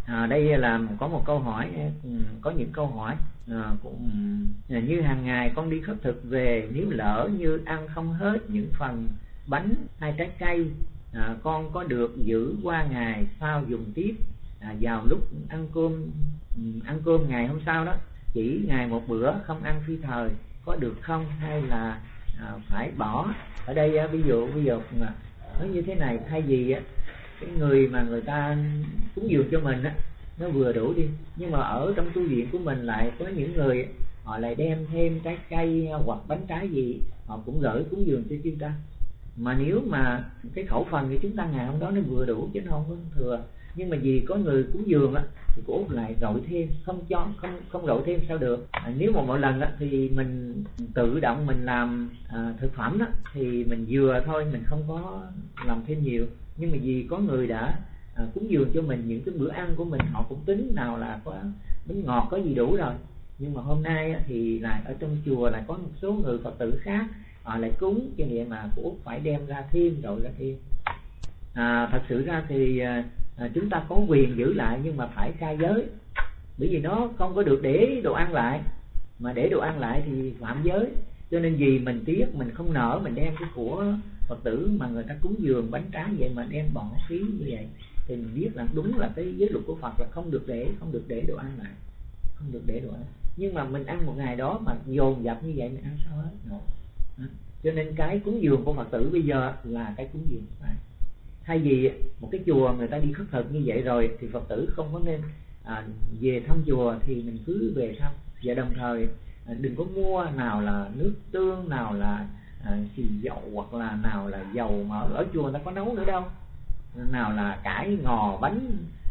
Đây là có một câu hỏi, có những câu hỏi cũng như hàng ngày con đi khất thực về, nếu lỡ như ăn không hết những phần bánh hay trái cây, con có được giữ qua ngày sau dùng tiếp vào lúc ăn cơm ngày hôm sau đó, chỉ ngày một bữa không ăn phi thời, có được không, hay là phải bỏ? Ở đây ví dụ bây giờ nói như thế này, thay vì cái người mà người ta cúng dường cho mình nó vừa đủ đi, nhưng mà ở trong tu viện của mình lại có những người họ lại đem thêm trái cây hoặc bánh trái gì họ cũng gửi cúng dường cho chúng ta. Mà nếu mà cái khẩu phần thì chúng ta ngày hôm đó nó vừa đủ chứ nó không có thừa, nhưng mà vì có người cúng dường thì cô Út lại rội thêm, không rội thêm sao được. Nếu mà mỗi lần thì mình tự động mình làm thực phẩm thì mình vừa thôi, mình không có làm thêm nhiều. Nhưng mà vì có người đã cúng dường cho mình những cái bữa ăn của mình, họ cũng tính nào là có bánh ngọt có gì đủ rồi. Nhưng mà hôm nay thì lại ở trong chùa lại có một số người Phật tử khác họ lại cúng, cho vậy mà cô Út phải đem ra thêm, rồi ra thêm. Thật sự ra thì chúng ta có quyền giữ lại, nhưng mà phải khai giới, bởi vì nó không có được để đồ ăn lại, mà để đồ ăn lại thì phạm giới. Cho nên vì mình tiếc, mình không nỡ mình đem cái của Phật tử mà người ta cúng dường bánh trái vậy mà đem bỏ phí như vậy, thì mình biết là đúng là cái giới luật của Phật là không được để đồ ăn lại, không được để đồ ăn. Nhưng mà mình ăn một ngày đó mà dồn dập như vậy mình ăn sao hết? Cho nên cái cúng dường của Phật tử bây giờ là cái cúng dường phải. Thay vì một cái chùa người ta đi khất thực như vậy rồi thì Phật tử không có nên về thăm chùa, thì mình cứ về thăm. Và đồng thời đừng có mua nào là nước tương, nào là xì dầu, hoặc là nào là dầu mà ở chùa người ta có nấu nữa đâu, nào là cải ngò bánh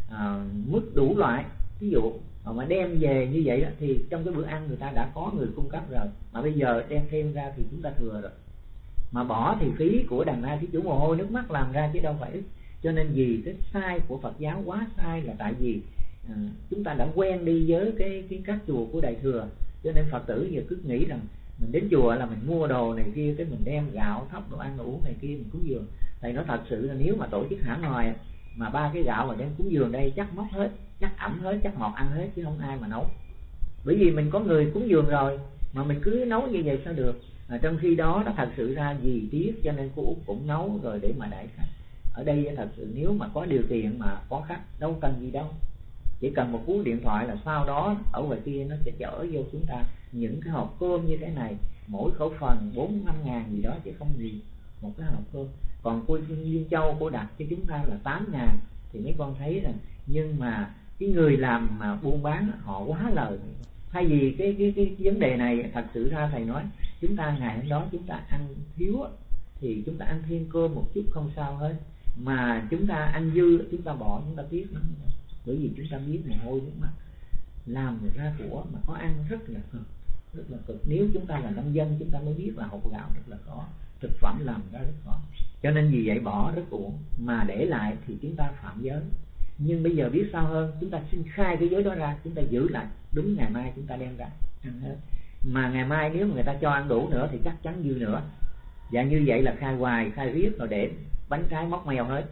mứt đủ loại. Ví dụ mà đem về như vậy thì trong cái bữa ăn người ta đã có người cung cấp rồi, mà bây giờ đem thêm ra thì chúng ta thừa rồi. Mà bỏ thì phí của đàn na thí chủ mồ hôi nước mắt làm ra chứ đâu phải ít. Cho nên vì cái sai của Phật giáo quá sai là tại vì chúng ta đã quen đi với cái các chùa của Đại Thừa. Cho nên Phật tử giờ cứ nghĩ rằng mình đến chùa là mình mua đồ này kia, cái mình đem gạo thóc đồ ăn đồ uống này kia mình cúng dường. Thầy nói thật sự là nếu mà tổ chức hãng ngoài mà 3 cái gạo mà đem cúng dường đây chắc mốc hết, chắc ẩm hết, chắc ngọt ăn hết chứ không ai mà nấu. Bởi vì mình có người cúng dường rồi mà mình cứ nấu như vậy sao được? Trong khi đó nó thật sự ra vì tiếc cho nên cô Út cũng nấu rồi để mà đãi khách. Ở đây thật sự nếu mà có điều kiện mà có khách đâu cần gì đâu, chỉ cần một cú điện thoại là sau đó ở ngoài kia nó sẽ chở vô chúng ta những cái hộp cơm như thế này, mỗi khẩu phần 4-5 ngàn gì đó chứ không gì một cái hộp cơm. Còn cô Liên Châu cô đặt cho chúng ta là 8 ngàn thì mấy con thấy rằng, nhưng mà cái người làm mà buôn bán họ quá lời. Thay vì cái vấn đề này thật sự ra thầy nói chúng ta ngày hôm đó chúng ta ăn thiếu thì chúng ta ăn thêm cơm một chút không sao hết, mà chúng ta ăn dư chúng ta bỏ, chúng ta tiếc lắm. Bởi vì chúng ta biết mồ hôi nước mắt làm ra của mà có ăn rất là cực. Nếu chúng ta là nông dân chúng ta mới biết là hột gạo rất là khó, thực phẩm làm ra rất khó. Cho nên vì vậy bỏ rất uổng, mà để lại thì chúng ta phạm giới. Nhưng bây giờ biết sao hơn, chúng ta xin khai cái giới đó ra, chúng ta giữ lại, đúng ngày mai chúng ta đem ra ăn hết. Mà ngày mai nếu mà người ta cho ăn đủ nữa thì chắc chắn dư nữa. Và như vậy là khai hoài, khai riết rồi để bánh trái móc mèo hết.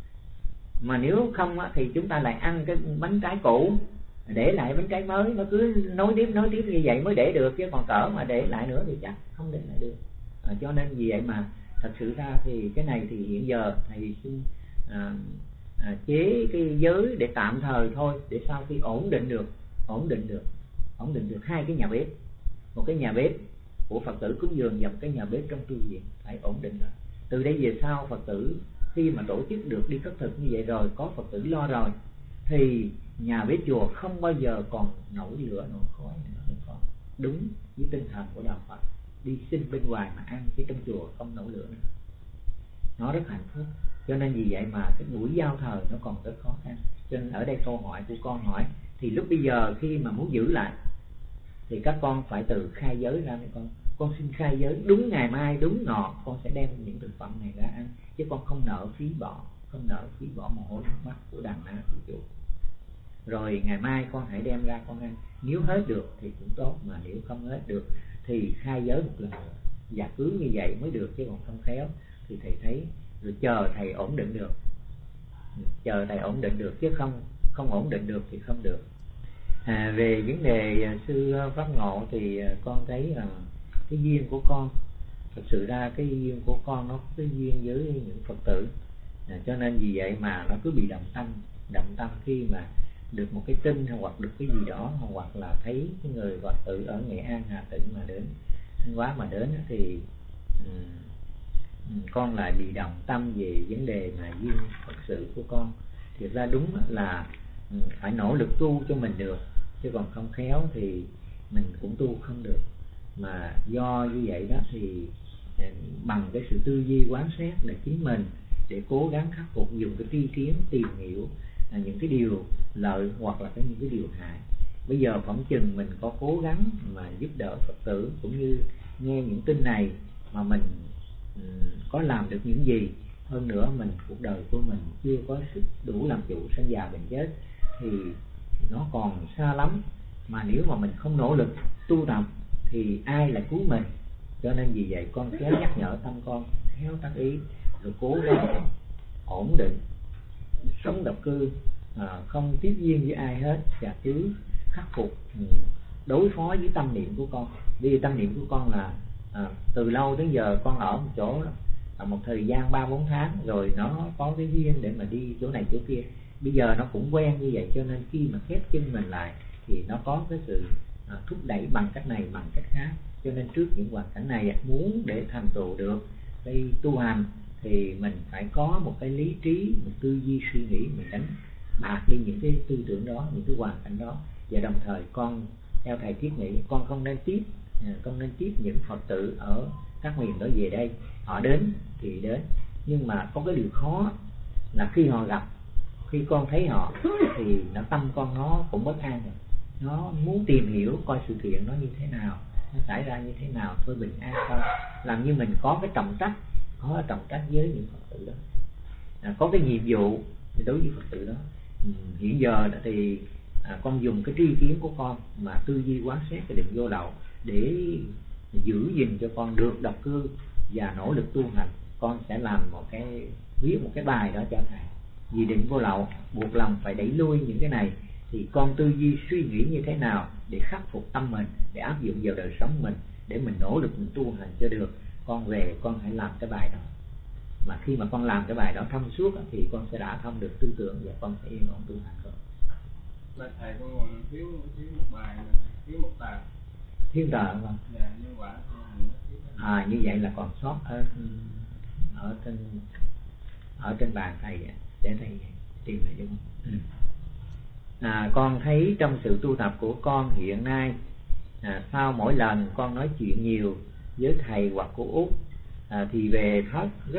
Mà nếu không thì chúng ta lại ăn cái bánh trái cũ, để lại bánh trái mới, nó cứ nối tiếp như vậy mới để được, chứ còn cỡ mà để lại nữa thì chắc không để lại được. Cho nên vì vậy mà thật sự ra thì cái này thì hiện giờ thầy xin chế cái giới để tạm thời thôi, để sau khi ổn định được 2 cái nhà bếp, một cái nhà bếp của Phật tử cúng dường và một cái nhà bếp trong tu viện phải ổn định rồi. Từ đây về sau Phật tử khi mà tổ chức được đi khất thực như vậy rồi, có Phật tử lo rồi thì nhà bếp chùa không bao giờ còn nổi lửa nổi khói nữa. Còn đúng với tinh thần của đạo Phật, đi xin bên ngoài mà ăn, chứ trong chùa không nổi lửa nữa, nó rất hạnh phúc. Cho nên vì vậy mà cái buổi giao thời nó còn rất khó khăn. Cho nên ở đây câu hỏi của con hỏi thì lúc bây giờ khi mà muốn giữ lại thì các con phải từ khai giới ra. Mấy con xin khai giới đúng ngày mai đúng ngọ con sẽ đem những thực phẩm này ra ăn, chứ con không nỡ phí bỏ mồ hôi nước mắt của đàn na của chủ. Rồi ngày mai con hãy đem ra con ăn, nếu hết được thì cũng tốt, mà nếu không hết được thì khai giới một lần nữa. Và cứ như vậy mới được, chứ còn không khéo thì thầy thấy rồi chờ thầy ổn định được, chứ không ổn định được thì không được. Về vấn đề sư Pháp Ngộ thì con thấy rằng cái duyên của con, thật sự ra cái duyên của con nó có cái duyên với những Phật tử, cho nên vì vậy mà nó cứ bị động tâm khi mà được một cái tin hoặc được cái gì đó, hoặc là thấy cái người Phật tử ở Nghệ An, Hà Tĩnh mà đến, Thanh Hóa mà đến thì con lại bị động tâm về vấn đề mà duyên Phật sự của con. Thực ra đúng là phải nỗ lực tu cho mình được, chứ còn không khéo thì mình cũng tu không được. Mà do như vậy đó thì bằng cái sự tư duy quán xét để chính mình, để cố gắng khắc phục, dùng cái tri kiến tìm hiểu những cái điều lợi hoặc là những cái điều hại. Bây giờ phỏng chừng mình có cố gắng mà giúp đỡ Phật tử, cũng như nghe những tin này mà mình có làm được những gì. Hơn nữa mình, cuộc đời của mình chưa có sức đủ làm chủ sinh già bệnh chết thì nó còn xa lắm. Mà nếu mà mình không nỗ lực tu tập thì ai là cứu mình? Cho nên vì vậy con khéo nhắc nhở tâm con, khéo tác ý, rồi cố gắng ổn định sống độc cư, không tiếp duyên với ai hết, và cứ khắc phục đối phó với tâm niệm của con. Vì tâm niệm của con là từ lâu đến giờ con ở một chỗ một thời gian 3-4 tháng rồi, nó có cái duyên để mà đi chỗ này chỗ kia. Bây giờ nó cũng quen như vậy, cho nên khi mà khép chân mình lại thì nó có cái sự thúc đẩy bằng cách này bằng cách khác. Cho nên trước những hoàn cảnh này, muốn để thành tựu được cái tu hành thì mình phải có một cái lý trí, một tư duy suy nghĩ, mình đánh bạc đi những cái tư tưởng đó, những cái hoàn cảnh đó. Và đồng thời con theo thầy thiết nghĩ con không nên tiếp những Phật tử ở các miền đó về đây. Họ đến thì đến, nhưng mà có cái điều khó là khi họ gặp, khi con thấy họ thì tâm con nó cũng bất an rồi. Nó muốn tìm hiểu coi sự kiện nó như thế nào, nó xảy ra như thế nào, thôi bình an thôi. Làm như mình có cái trọng trách, với những Phật tử đó, có cái nhiệm vụ đối với Phật tử đó. Hiện giờ thì con dùng cái tri kiến của con mà tư duy quán xét cái định vô lậu để giữ gìn cho con được độc cư và nỗ lực tu hành. Con sẽ làm viết một cái bài đó cho thầy. Vì định vô lậu buộc lòng phải đẩy lui những cái này, thì con tư duy suy nghĩ như thế nào để khắc phục tâm mình, để áp dụng vào đời sống mình, để mình nỗ lực mình tu hành cho được. Con về con hãy làm cái bài đó. Mà khi mà con làm cái bài đó thông suốt thì con sẽ đã thông được tư tưởng và con sẽ yên ổn tu hành rồi. Mà thầy con còn thiếu một bài, thiếu một tờ. Thiếu tờ không? Dạ, như quả. Như vậy là còn sót ở trên bàn thầy, để thầy tìm lại đúng không? Con thấy trong sự tu tập của con hiện nay, sau mỗi lần con nói chuyện nhiều với thầy hoặc cô Út thì về thất rất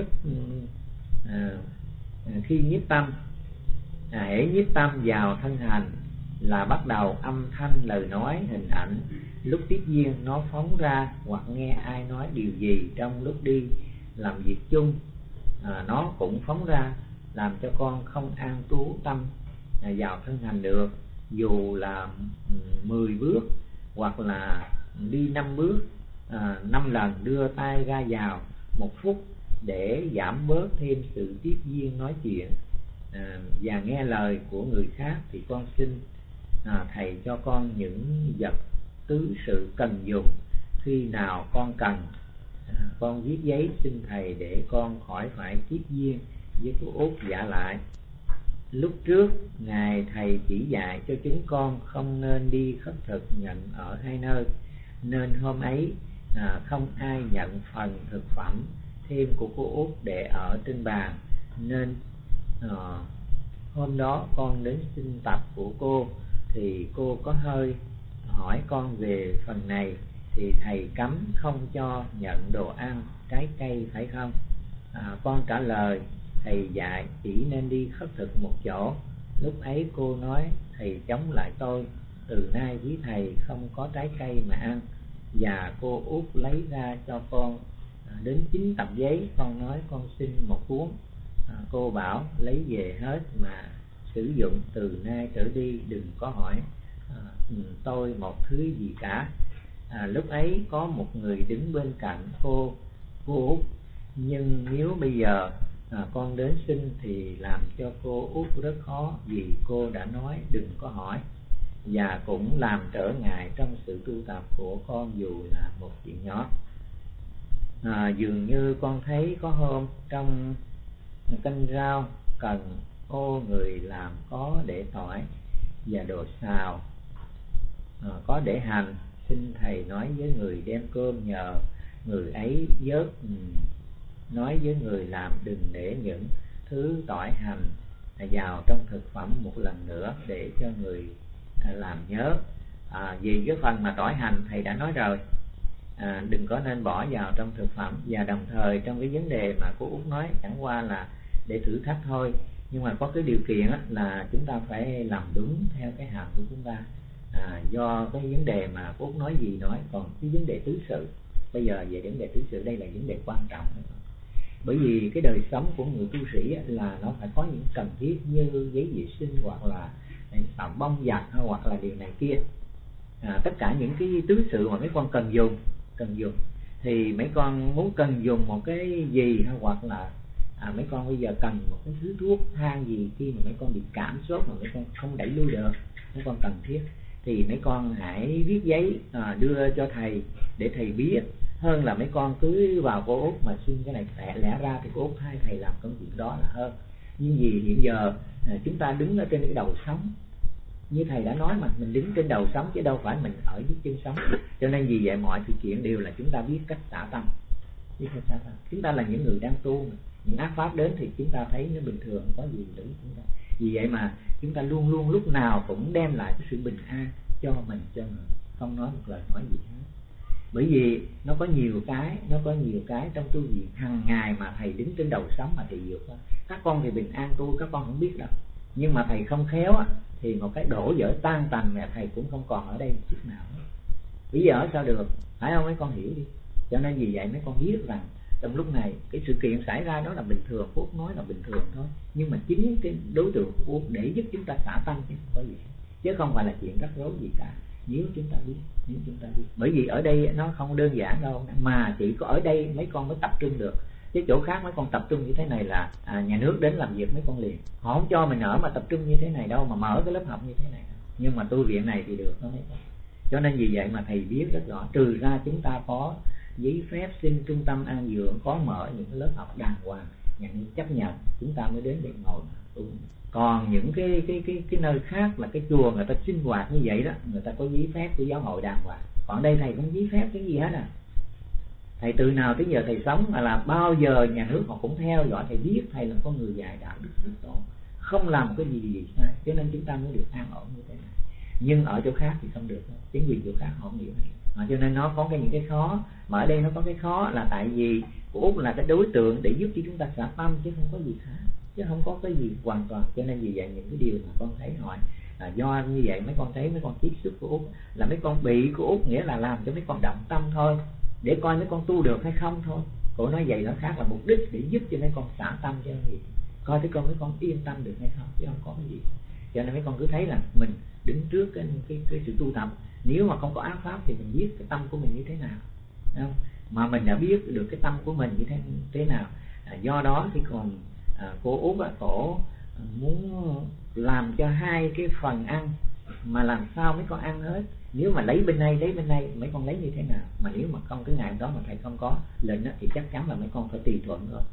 khi nhiếp tâm, hễ nhiếp tâm vào thân hành là bắt đầu âm thanh, lời nói, hình ảnh lúc tiếp duyên nó phóng ra, hoặc nghe ai nói điều gì trong lúc đi làm việc chung, nó cũng phóng ra, làm cho con không an trú tâm vào thân hành được. Dù là 10 bước hoặc là đi 5 bước, 5 lần đưa tay ra vào 1 phút để giảm bớt thêm sự tiếp duyên nói chuyện và nghe lời của người khác, thì con xin thầy cho con những vật tứ sự cần dùng. Khi nào con cần, con viết giấy xin thầy để con khỏi phải tiếp duyên với cô Út giả lại. Lúc trước ngài thầy chỉ dạy cho chúng con không nên đi khất thực nhận ở hai nơi, nên hôm ấy không ai nhận phần thực phẩm thêm của cô Út để ở trên bàn, nên hôm đó con đến xin tập của cô thì cô có hơi hỏi con về phần này, thì thầy cấm không cho nhận đồ ăn, trái cây phải không? Con trả lời thầy dạy chỉ nên đi khất thực một chỗ. Lúc ấy cô nói thầy chống lại tôi, từ nay với thầy không có trái cây mà ăn. Và cô Út lấy ra cho con đến 9 tập giấy. Con nói con xin một cuốn. Cô bảo lấy về hết mà sử dụng, từ nay trở đi đừng có hỏi tôi một thứ gì cả. Lúc ấy có một người đứng bên cạnh cô Út, nhưng nếu bây giờ con đến xin thì làm cho cô Út rất khó, vì cô đã nói đừng có hỏi, và cũng làm trở ngại trong sự tu tập của con dù là một chuyện nhỏ. Dường như con thấy có hôm trong canh rau cần ô người làm có để tỏi và đồ xào, có để hành, xin thầy nói với người đem cơm nhờ người ấy vớt, nói với người làm đừng để những thứ tỏi hành vào trong thực phẩm một lần nữa để cho người làm nhớ. Vì cái phần mà tỏi hành thầy đã nói rồi, đừng có nên bỏ vào trong thực phẩm. Và đồng thời trong cái vấn đề mà cô Út nói chẳng qua là để thử thách thôi, nhưng mà có cái điều kiện là chúng ta phải làm đúng theo cái hàm của chúng ta. Do cái vấn đề mà cô Út nói gì nói, còn cái vấn đề tứ sự, bây giờ về vấn đề tứ sự đây là vấn đề quan trọng. Bởi vì cái đời sống của người tu sĩ là nó phải có những cần thiết như giấy vệ sinh hoặc là xà bông giặt hoặc là điều này kia. Tất cả những cái tứ sự mà mấy con cần dùng thì mấy con muốn cần dùng một cái gì, hoặc là mấy con bây giờ cần một cái thứ thuốc thang gì khi mà mấy con bị cảm sốt mà mấy con không đẩy lui được, mấy con cần thiết thì mấy con hãy viết giấy đưa cho thầy để thầy biết, hơn là mấy con cứ vào cô Út mà xin cái này. Lẽ ra thì cô Út thay thầy làm công việc đó là hơn. Nhưng vì hiện giờ chúng ta đứng ở trên cái đầu sóng, như thầy đã nói mà, mình đứng trên đầu sóng chứ đâu phải mình ở dưới chân sóng. Cho nên vì vậy mọi sự kiện đều là chúng ta biết cách xả tâm. Chúng ta là những người đang tu, những ác pháp đến thì chúng ta thấy nó bình thường, có gì để chúng ta. Vì vậy mà chúng ta luôn luôn lúc nào cũng đem lại cái sự bình an cho mình, cho người, không nói một lời nói gì hết. Bởi vì nó có nhiều cái trong tu viện hàng ngày mà thầy đứng trên đầu sóng mà thầy vượt qua. Các con thì bình an tu, các con không biết đâu, nhưng mà thầy không khéo thì một cái đổ vỡ tan tành mẹ thầy cũng không còn ở đây một chút nào nữa. Bây giờ sao được, phải không mấy con hiểu đi. Cho nên vì vậy mấy con biết rằng trong lúc này cái sự kiện xảy ra đó là bình thường, Phúc nói là bình thường thôi, nhưng mà chính cái đối tượng của Phúc để giúp chúng ta xả tâm chứ không có gì, chứ không phải là chuyện rắc rối gì cả. Nếu chúng ta biết, bởi vì ở đây nó không đơn giản đâu, mà chỉ có ở đây mấy con mới tập trung được. Cái chỗ khác mấy con tập trung như thế này là nhà nước đến làm việc mấy con liền, họ không cho mình ở mà tập trung như thế này đâu, mà mở cái lớp học như thế này. Nhưng mà tu viện này thì được đó mấy con. Cho nên vì vậy mà thầy biết rất rõ, trừ ra chúng ta có giấy phép xin trung tâm an dưỡng, có mở những cái lớp học đàng hoàng, nhà nước chấp nhận, chúng ta mới đến để ngồi tu. Còn những cái nơi khác là cái chùa người ta sinh hoạt như vậy đó, người ta có giấy phép của giáo hội đàng hoàng. Còn đây thầy không giấy phép cái gì hết Thầy từ nào tới giờ thầy sống là bao giờ nhà nước họ cũng theo dõi thầy, biết thầy là con người dạy đạo đức rất tốt, không làm cái gì sai, cho nên chúng ta mới được an ổn như thế này. Nhưng ở chỗ khác thì không được, chính quyền chỗ khác họ không hiểu. Cho nên nó có những cái khó, mà ở đây nó có cái khó là tại vì của Út là cái đối tượng để giúp cho chúng ta xả tâm, chứ không có gì khác, chứ không có cái gì hoàn toàn. Cho nên vì vậy những cái điều mà con thấy hỏi do như vậy mấy con thấy mấy con tiếp xúc của Út là mấy con bị của Út, nghĩa là làm cho mấy con động tâm thôi, để coi mấy con tu được hay không thôi. Cổ nói vậy nó khác là mục đích để giúp cho mấy con xả tâm cho gì, coi thấy mấy con yên tâm được hay không, chứ không có cái gì. Cho nên mấy con cứ thấy là mình đứng trước cái sự tu tập, nếu mà không có ác pháp thì mình biết cái tâm của mình như thế nào, không? Mà mình đã biết được cái tâm của mình như thế nào. Do đó thì còn cô Út cổ muốn làm cho hai cái phần ăn, mà làm sao mấy con ăn hết. Nếu mà lấy bên đây mấy con lấy như thế nào, mà nếu mà không cái ngày đó mà thầy không có lệnh thì chắc chắn là mấy con phải tùy thuận rồi.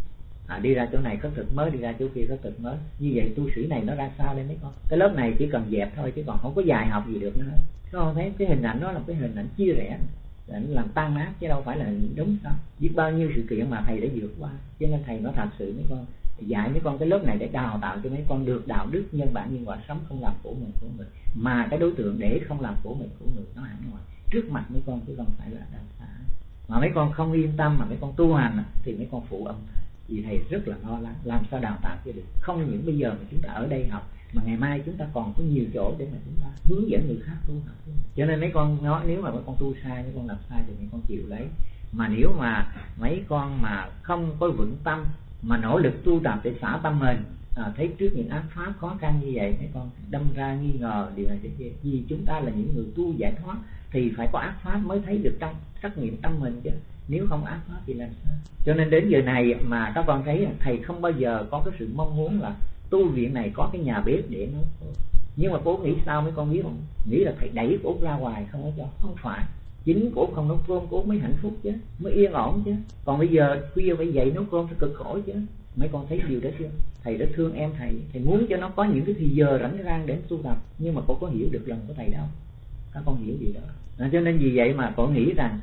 Đi ra chỗ này có thực mới, đi ra chỗ kia có thực mới. Như vậy tu sĩ này nó ra sao đây mấy con? Cái lớp này chỉ cần dẹp thôi chứ còn không có dài học gì được nữa hết. Các con thấy cái hình ảnh đó là cái hình ảnh chia rẽ, làm tan nát chứ đâu phải là đúng sao. Biết bao nhiêu sự kiện mà thầy đã vượt qua, cho nên thầy nói thật sự mấy con dạy mấy con cái lớp này để đào tạo cho mấy con được đạo đức nhân bản nhân quả, sống không làm khổ mình của người, mà cái đối tượng để không làm khổ mình của người nó hẳn ngoài trước mặt mấy con, chứ không phải là đào tạo. Mà mấy con không yên tâm mà mấy con tu hành thì mấy con phụ âm thầy, vì thầy rất là lo lắng làm sao đào tạo cho được. Không những bây giờ mà chúng ta ở đây học, mà ngày mai chúng ta còn có nhiều chỗ để mà chúng ta hướng dẫn người khác tu học. Cho nên mấy con nói nếu mà mấy con tu sai, mấy con làm sai thì mấy con chịu lấy. Mà nếu mà mấy con mà không có vững tâm mà nỗ lực tu tập để xả tâm mình thấy trước những ác pháp khó khăn như vậy mấy con đâm ra nghi ngờ điều này thế vì chúng ta là những người tu giải thoát thì phải có ác pháp mới thấy được trắc nghiệm tâm mình chứ, nếu không ác pháp thì làm sao. Cho nên đến giờ này mà các con thấy thầy không bao giờ có cái sự mong muốn là tu viện này có cái nhà bếp để nó, nhưng mà cô nghĩ sao mấy con biết không, nghĩ là thầy đẩy cô ra ngoài không có cho, không phải, chính cô không nấu cơm cô mới hạnh phúc chứ, mới yên ổn chứ. Còn bây giờ khuya phải dậy nấu cơm thì cực khổ chứ. Mấy con thấy điều đó chưa? Thầy đã thương em thầy muốn cho nó có những cái thì giờ rảnh rang để tu tập, nhưng mà cô có hiểu được lòng của thầy đâu, các con hiểu gì đó. Cho nên vì vậy mà cổ nghĩ rằng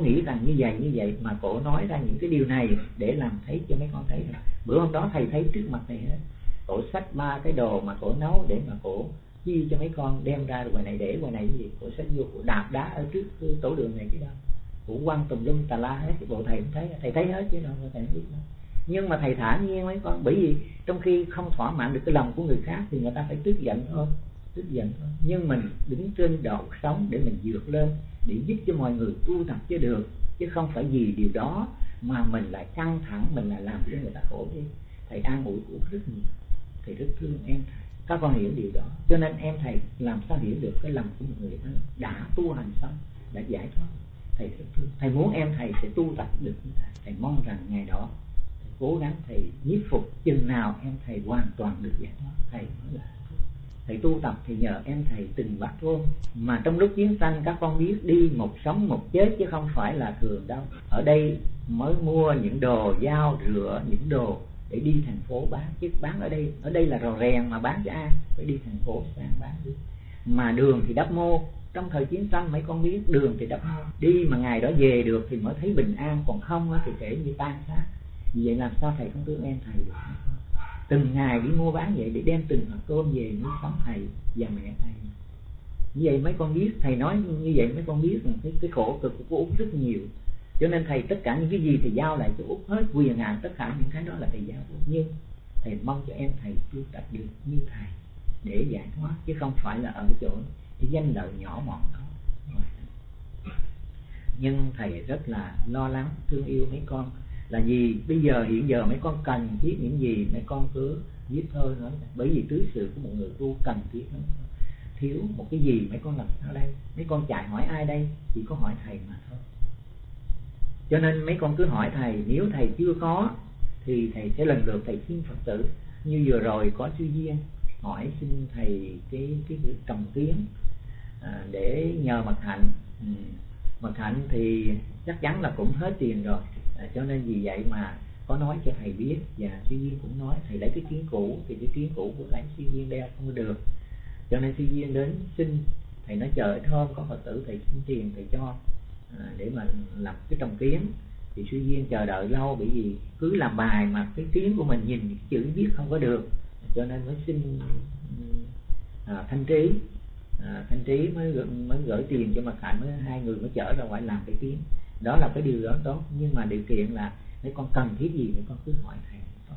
như vậy mà cổ nói ra những cái điều này để làm thấy cho mấy con thấy rằng bữa hôm đó thầy thấy trước mặt thầy hết, cổ xách 3 cái đồ mà cổ nấu để mà cổ chia cho mấy con đem ra, ngoài này để ngoài này cái gì cổ xách vô, cổ đạp đá ở trước cái tổ đường này cái đâu, cổ quăng tùm lum tà la hết, cái bộ thầy cũng thấy, thầy thấy hết chứ đâu thầy biết đâu. Nhưng mà thầy thản nhiên mấy con, bởi vì trong khi không thỏa mãn được cái lòng của người khác thì người ta phải tức giận thôi. Nhưng mình đứng trên độ sống để mình vượt lên, để giúp cho mọi người tu tập cho được, chứ không phải vì điều đó mà mình lại căng thẳng, mình lại làm cho người ta khổ đi. Thầy an ủi của rất nhiều, thầy rất thương em thầy, các con hiểu điều đó. Cho nên em thầy làm sao hiểu được cái lòng của một người đã tu hành xong, đã giải thoát, thầy rất thương. Thầy muốn em thầy sẽ tu tập được như thầy mong rằng ngày đó thầy cố gắng thầy nhiếp phục, chừng nào em thầy hoàn toàn được giải thoát thầy mới là thầy tu tập. Thì nhờ em thầy từng bát cơm, mà trong lúc chiến tranh các con biết đi một sống một chết chứ không phải là thường đâu. Ở đây mới mua những đồ dao rửa, những đồ để đi thành phố bán, chứ bán ở đây là rò rèn mà bán cho ai, phải đi thành phố sang bán đi. Mà đường thì đắp mô, trong thời chiến tranh mấy con biết đường thì đắp mô, đi mà ngày đó về được thì mới thấy bình an, còn không thì kể như tan xác. Vì vậy làm sao thầy không thương em thầy được? Từng ngày đi mua bán vậy để đem từng hạt cơm về nuôi sống thầy và mẹ thầy. Như vậy mấy con biết, thầy nói như vậy mấy con biết rằng cái khổ cực của Út rất nhiều. Cho nên thầy tất cả những cái gì thầy giao lại cho Út hết, quyền hạn tất cả những cái đó là thầy giao Út. Nhưng thầy mong cho em thầy tu tập được như thầy để giải thoát, chứ không phải là ở chỗ cái danh lợi nhỏ mọn đó. Nhưng thầy rất là lo lắng thương yêu mấy con, là vì bây giờ hiện giờ mấy con cần thiết những gì mấy con cứ viết thôi nói, bởi vì tứ sự của một người tu cần thiết lắm. Thiếu một cái gì mấy con làm sao đây? Mấy con chạy hỏi ai đây? Chỉ có hỏi thầy mà thôi. Cho nên mấy con cứ hỏi thầy, nếu thầy chưa có thì thầy sẽ lần lượt thầy xin Phật tử. Như vừa rồi có sư Duyên hỏi xin thầy cái trồng kiến để nhờ Mật Hạnh. Mật Hạnh thì chắc chắn là cũng hết tiền rồi, cho nên vì vậy mà có nói cho thầy biết. Và sư Duyên cũng nói thầy lấy cái kiến cũ, thì cái kiến cũ của thầy sư Duyên đeo không được, cho nên sư Duyên đến xin thầy. Nói trời ơi thơm, có Phật tử thầy xin tiền thầy cho để mà làm cái trồng kiến. Thì sư Duyên chờ đợi lâu, bởi vì cứ làm bài mà cái kiến của mình nhìn chữ viết không có được, cho nên mới xin Thanh Trí. Thanh Trí mới gửi tiền cho Mật Hạnh, mới hai người mới chở ra ngoài làm cái kiến. Đó là cái điều đó tốt, nhưng mà điều kiện là mấy con cần thiết gì mấy con cứ hỏi thầy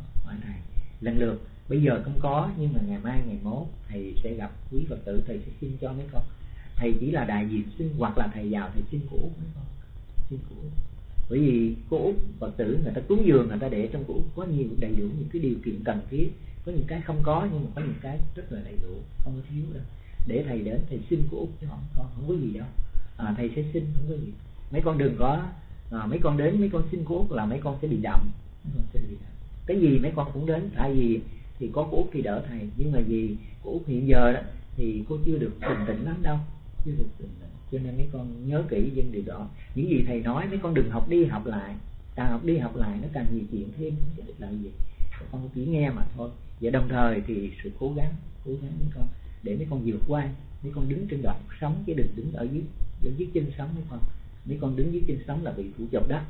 lần lượt. Bây giờ không có, nhưng mà ngày mai ngày mốt thầy sẽ gặp quý Phật tử, thầy sẽ xin cho mấy con. Thầy chỉ là đại diện xin, hoặc là thầy vào thầy xin của Út mấy con, xin của Út. Bởi vì cô Út Phật tử người ta cúng dường, người ta để trong của Út có nhiều đầy đủ những cái điều kiện cần thiết. Có những cái không có, nhưng mà có những cái rất là đầy đủ, không có thiếu đâu. Để thầy đến thầy xin của Út chứ không có gì đâu. Thầy sẽ xin, không có gì. Mấy con đừng có mấy con đến mấy con xin của Út là mấy con sẽ bị động. Cái gì mấy con cũng đến, tại vì thì có của Út thì đỡ thầy. Nhưng mà vì của Út hiện giờ đó thì cô chưa được bình tĩnh lắm đâu, chưa được bình tĩnh. Cho nên mấy con nhớ kỹ dân điều đó. Những gì thầy nói mấy con đừng học đi học lại, càng học đi học lại nó càng nhiều chuyện thêm, không biết là gì. Con chỉ nghe mà thôi. Và đồng thời thì sự cố gắng mấy con để mấy con vượt qua, mấy con đứng trên đoạn sống chứ đừng đứng ở dưới chân sống mấy con đứng dưới chân sống là bị phụ chụp đó.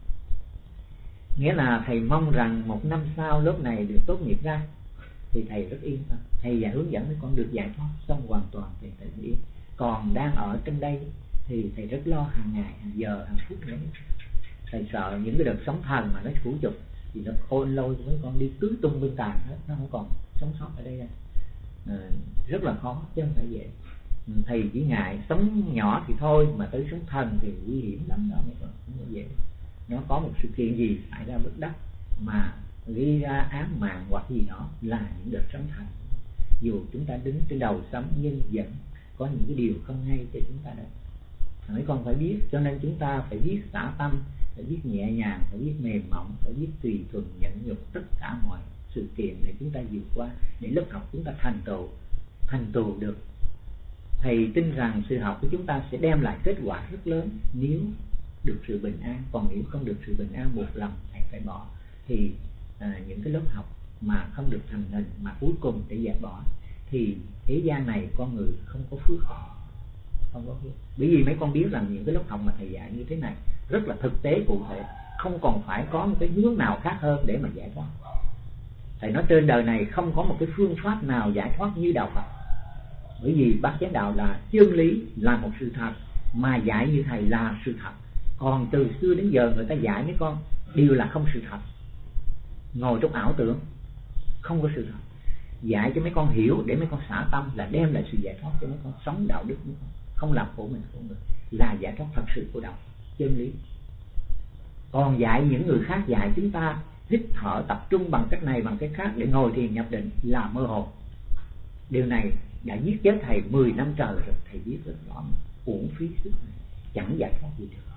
Nghĩa là thầy mong rằng một năm sau lớp này được tốt nghiệp ra thì thầy rất yên tâm, thầy và hướng dẫn mấy con được giải thoát xong hoàn toàn thì thầy yên. Còn đang ở trên đây thì thầy rất lo hàng ngày, hàng giờ, hàng phút nữa. Thầy sợ những cái đợt sóng thần mà nó phủ chụp thì nó khôn lôi mấy con đi tứ tung bên tàn hết, nó không còn sống sót ở đây đâu. Rất là khó chứ không phải vậy. Thầy chỉ ngại sống nhỏ thì thôi, mà tới sống thần thì nguy hiểm lắm đó mấy con, không có vậy. Nó có một sự kiện gì xảy ra bất đắc mà gây ra án mạng hoặc gì đó là những đợt sóng thần. Dù chúng ta đứng trên đầu sóng nhưng vẫn có những cái điều không hay cho chúng ta đâu. Mấy con phải biết, cho nên chúng ta phải biết xả tâm, phải biết nhẹ nhàng, phải biết mềm mỏng, phải biết tùy thuận nhẫn nhục tất cả mọi sự kiện để chúng ta vượt qua, để lớp học chúng ta thành tựu được. Thầy tin rằng sự học của chúng ta sẽ đem lại kết quả rất lớn nếu được sự bình an. Còn nếu không được sự bình an, một lần thầy phải bỏ, thì những cái lớp học mà không được thành hình mà cuối cùng để dẹp bỏ, thì thế gian này con người không có phước. Bởi vì mấy con biết rằng những cái lớp học mà thầy dạy như thế này rất là thực tế cụ thể, không còn phải có một cái hướng nào khác hơn để mà giải thoát. Thầy nói trên đời này không có một cái phương pháp nào giải thoát như đạo Phật. Bởi vì bát chánh đạo là chân lý, là một sự thật, mà dạy như thầy là sự thật. Còn từ xưa đến giờ người ta dạy mấy con đều là không sự thật, ngồi trong ảo tưởng, không có sự thật. Dạy cho mấy con hiểu để mấy con xả tâm là đem lại sự giải thoát cho mấy con sống đạo đức, mấy con không làm khổ mình khổ người, là giải thoát thật sự của đạo chân lý. Còn dạy những người khác, dạy chúng ta hít thở tập trung bằng cách này bằng cách khác để ngồi thiền nhập định là mơ hồ. Điều này đã giết chết thầy 10 năm trời rồi, thầy biết rất rõ, uổng phí sức này, chẳng giải thoát gì được.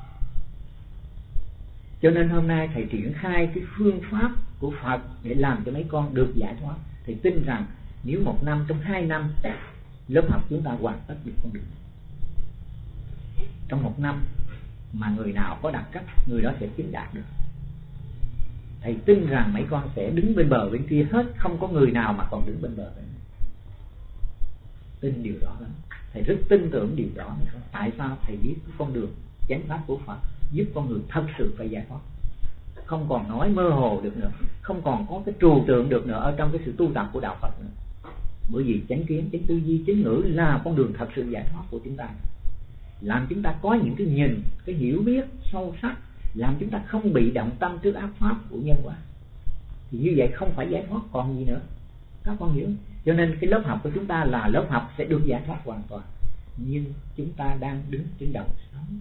Cho nên hôm nay thầy triển khai cái phương pháp của Phật để làm cho mấy con được giải thoát. Thầy tin rằng nếu 1 năm, trong 2 năm lớp học chúng ta hoàn tất được con đường. Trong 1 năm mà người nào có đạt cách, người đó sẽ chứng đạt được. Thầy tin rằng mấy con sẽ đứng bên bờ bên kia hết, không có người nào mà còn đứng bên bờ bên này. Tin điều đó lắm. Thầy rất tin tưởng điều đó. Tại sao? Thầy biết con đường chánh pháp của Phật giúp con người thật sự phải giải thoát, không còn nói mơ hồ được nữa, không còn có cái trừu tượng được nữa ở trong cái sự tu tập của đạo Phật nữa. Bởi vì chánh kiến, chánh tư duy, chánh ngữ là con đường thật sự giải thoát của chúng ta, làm chúng ta có những cái nhìn, cái hiểu biết sâu sắc, làm chúng ta không bị động tâm trước ác pháp của nhân quả. Thì như vậy không phải giải thoát còn gì nữa, các con hiểu. Cho nên cái lớp học của chúng ta là lớp học sẽ được giải thoát hoàn toàn, nhưng chúng ta đang đứng trên đầu sóng.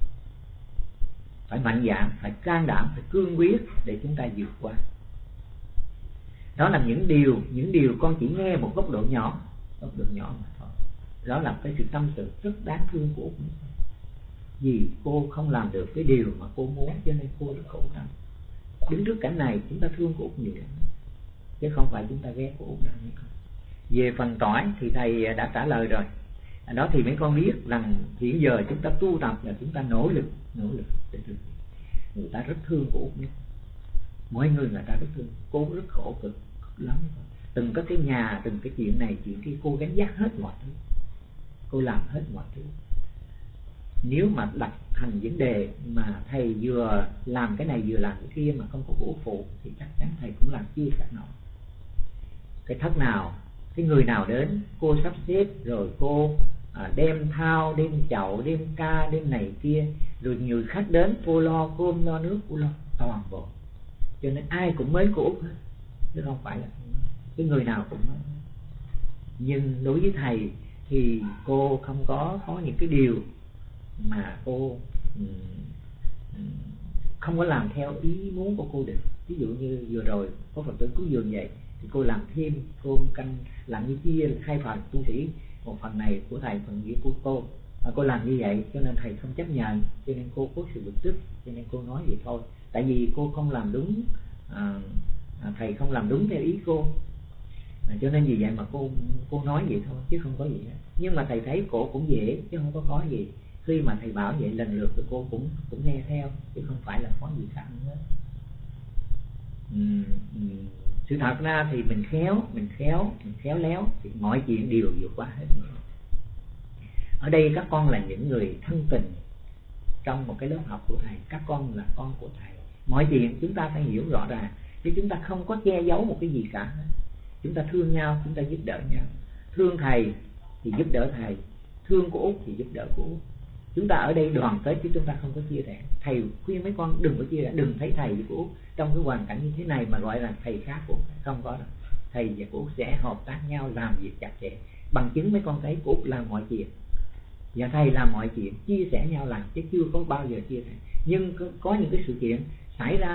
Phải mạnh dạn, phải can đảm, phải cương quyết để chúng ta vượt qua. Đó là những điều con chỉ nghe một góc độ nhỏ mà thôi. Đó là cái sự tâm sự rất đáng thương của Út. Vì cô không làm được cái điều mà cô muốn, cho nên cô rất khổ tâm. Đứng trước cảnh này chúng ta thương cô Út nhiều lắm, chứ không phải chúng ta ghét cô Út đâu. Về phần tỏi thì thầy đã trả lời rồi. Đó thì mấy con biết rằng hiện giờ chúng ta tu tập là chúng ta nỗ lực để được. Người ta rất thương cô Út nhất, mọi người ta rất thương cô, rất khổ cực lắm. Từng có cái nhà, từng cái chuyện này chuyện kia, cô gánh vác hết mọi thứ, cô làm hết mọi thứ. Nếu mà đặt thành vấn đề mà thầy vừa làm cái này vừa làm cái kia mà không có cô phụ thì chắc chắn thầy cũng làm chưa chắc nổi. Cái thất nào, cái người nào đến cô sắp xếp, rồi cô đem thao, đem chậu, đem ca, đem này kia, rồi nhiều khách đến cô lo cơm, lo nước, cô lo toàn bộ. Cho nên ai cũng mến cô Út hết, chứ không phải là cái người nào cũng mến. Nhưng đối với thầy thì cô không có những cái điều mà cô không có làm theo ý muốn của cô được. Ví dụ như vừa rồi có Phật tử cúng dường vậy thì cô làm thêm, cô canh làm như chia 2 phần tu sĩ, một phần này của thầy, phần kia của cô. Cô làm như vậy cho nên thầy không chấp nhận, cho nên cô có sự bực tức, cho nên cô nói vậy thôi. Tại vì cô không làm đúng, thầy không làm đúng theo ý cô, cho nên vì vậy mà cô nói vậy thôi chứ không có gì hết. Nhưng mà thầy thấy cổ cũng dễ chứ không có khó gì. Khi mà thầy bảo vậy lần lượt thì cô cũng nghe theo, chứ không phải là có gì khác nữa. Sự thật ra thì mình khéo léo thì mọi chuyện đều vượt qua hết. Ở đây các con là những người thân tình trong một cái lớp học của thầy, các con là con của thầy. Mọi chuyện chúng ta phải hiểu rõ ràng, chứ chúng ta không có che giấu một cái gì cả. Chúng ta thương nhau, chúng ta giúp đỡ nhau. Thương thầy thì giúp đỡ thầy, thương cô Út thì giúp đỡ cô Út. Chúng ta ở đây đoàn kết chứ chúng ta không có chia rẽ. Thầy khuyên mấy con đừng có chia rẽ, đừng thấy thầy với cô Út trong cái hoàn cảnh như thế này mà gọi là thầy khác của không có đâu. Thầy và cô Út sẽ hợp tác nhau làm việc chặt chẽ. Bằng chứng mấy con thấy cô Út làm mọi chuyện và thầy làm mọi chuyện, chia sẻ nhau làm chứ chưa có bao giờ chia rẽ. Nhưng có những cái sự kiện xảy ra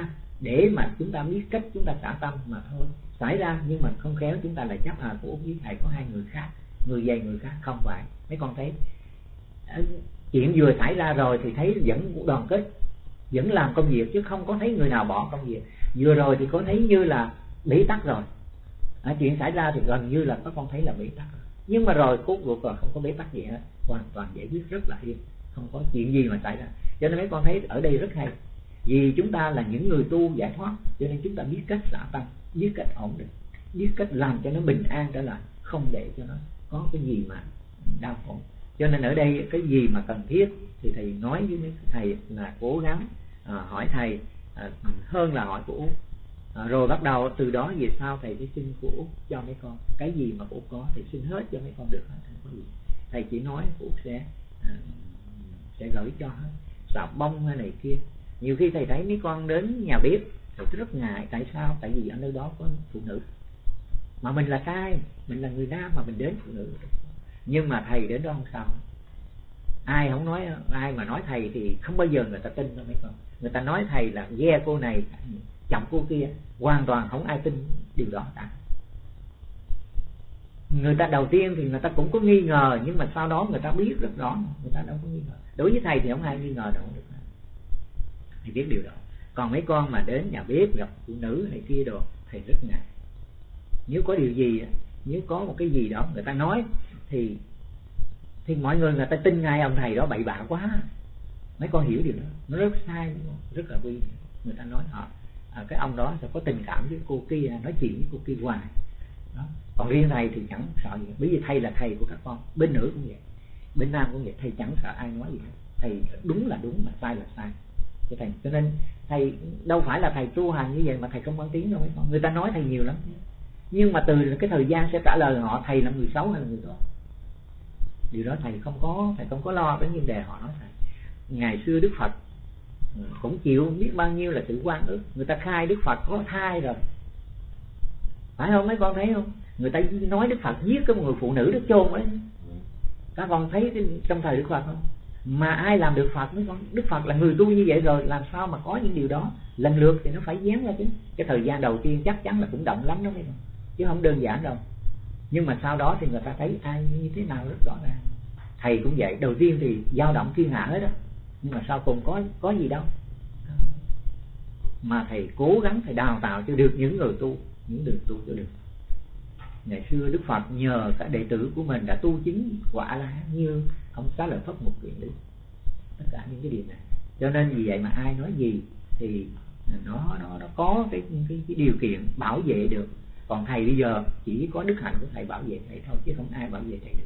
để mà chúng ta biết cách chúng ta xả tâm mà thôi. Xảy ra nhưng mà không khéo chúng ta lại chấp cô Út với thầy có hai người khác, người dày người khác. Không phải, mấy con thấy chuyện vừa xảy ra rồi thì thấy vẫn đoàn kết, vẫn làm công việc, chứ không có thấy người nào bỏ công việc. Vừa rồi thì có thấy như là bế tắc rồi, chuyện xảy ra thì gần như là các con thấy là bế tắc rồi. Nhưng mà rồi cốt ruột rồi không có bế tắc gì hết, hoàn toàn giải quyết rất là yên, không có chuyện gì mà xảy ra. Cho nên mấy con thấy ở đây rất hay, vì chúng ta là những người tu giải thoát, cho nên chúng ta biết cách xả tâm, biết cách ổn định, biết cách làm cho nó bình an trở lại, không để cho nó có cái gì mà đau khổ. Cho nên ở đây cái gì mà cần thiết thì thầy nói với mấy thầy là cố gắng hỏi thầy hơn là hỏi của Út. Rồi bắt đầu từ đó về sau thầy sẽ xin của Út cho mấy con, cái gì mà của Út có thì xin hết cho mấy con được hết, không có gì. Thầy chỉ nói của Út sẽ gửi cho hết, xà bông hay này kia. Nhiều khi thầy thấy mấy con đến nhà bếp thầy rất ngại. Tại sao? Tại vì ở nơi đó có phụ nữ, mà mình là trai, mình là người nam mà mình đến phụ nữ. Nhưng mà thầy đến đó không sao. Ai không nói, ai mà nói thầy thì không bao giờ người ta tin đâu mấy con. Người ta nói thầy là ghe cô này chồng cô kia, hoàn toàn không ai tin điều đó cả. Người ta đầu tiên thì người ta cũng có nghi ngờ, nhưng mà sau đó người ta biết rất rõ, người ta đâu có nghi ngờ. Đối với thầy thì không ai nghi ngờ đâu được. Thầy biết điều đó. Còn mấy con mà đến nhà bếp gặp phụ nữ này kia đồ, thầy rất ngại. Nếu có điều gì, nếu có một cái gì đó người ta nói thì mọi người ta tin ngay ông thầy đó bậy bạ quá. Mấy con hiểu điều đó, nó rất sai, rất là nguy. Người ta nói họ cái ông đó sẽ có tình cảm với cô kia, nói chuyện với cô kia hoài đó. Còn riêng thầy thì chẳng sợ gì, bởi vì thầy là thầy của các con. Bên nữ cũng vậy, bên nam cũng vậy, thầy chẳng sợ ai nói gì hết. Thầy đúng là đúng, mà sai là sai. Cho nên thầy đâu phải là thầy tu hành như vậy mà thầy không mang tiếng đâu mấy con. Người ta nói thầy nhiều lắm, nhưng mà từ cái thời gian sẽ trả lời họ thầy là người xấu hay là người tốt. Điều đó thầy không có lo đến vấn đề họ nói thầy. Ngày xưa Đức Phật cũng chịu biết bao nhiêu là sự oan ức. Người ta khai Đức Phật có thai rồi, phải không mấy con thấy không? Người ta nói Đức Phật giết cái một người phụ nữ đó chôn đấy. Các con thấy trong thời Đức Phật không? Mà ai làm được Phật mấy con? Đức Phật là người tu như vậy rồi, làm sao mà có những điều đó? Lần lượt thì nó phải dán ra chứ. Cái thời gian đầu tiên chắc chắn là cũng động lắm đó mấy con, chứ không đơn giản đâu. Nhưng mà sau đó thì người ta thấy ai như thế nào rất rõ ràng. Thầy cũng vậy, đầu tiên thì dao động thiên hạ hết đó, nhưng mà sau cùng có gì đâu. Mà thầy cố gắng thầy đào tạo cho được những người tu, những đường tu cho được. Ngày xưa Đức Phật nhờ các đệ tử của mình đã tu chứng quả A-la-hán như ông Xá Lợi Phất, một kiện lý, tất cả những cái điều này. Cho nên vì vậy mà ai nói gì thì nó có cái điều kiện bảo vệ được. Còn thầy bây giờ chỉ có đức hạnh của thầy bảo vệ thầy thôi, chứ không ai bảo vệ thầy được.